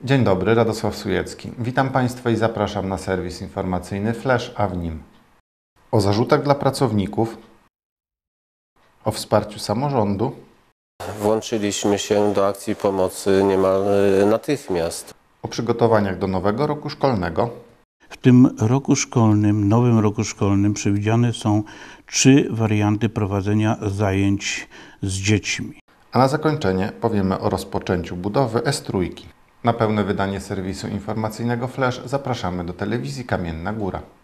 Dzień dobry, Radosław Sujecki. Witam Państwa i zapraszam na serwis informacyjny Flash, a w nim o zarzutach dla pracowników, o wsparciu samorządu, Włączyliśmy się do akcji pomocy niemal natychmiast. o przygotowaniach do nowego roku szkolnego, W tym roku szkolnym, nowym roku szkolnym przewidziane są 3 warianty prowadzenia zajęć z dziećmi. a na zakończenie powiemy o rozpoczęciu budowy S3. Na pełne wydanie serwisu informacyjnego Flash zapraszamy do telewizji Kamienna Góra.